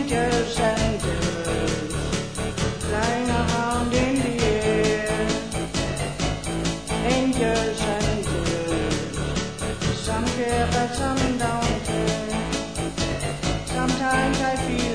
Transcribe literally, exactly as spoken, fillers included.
angels, angels, flying around in the air. Angels, angels, some care but some don't care. Sometimes I feel